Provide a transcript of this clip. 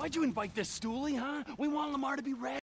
Why'd you invite this stoolie, huh? We want Lamar to be ready.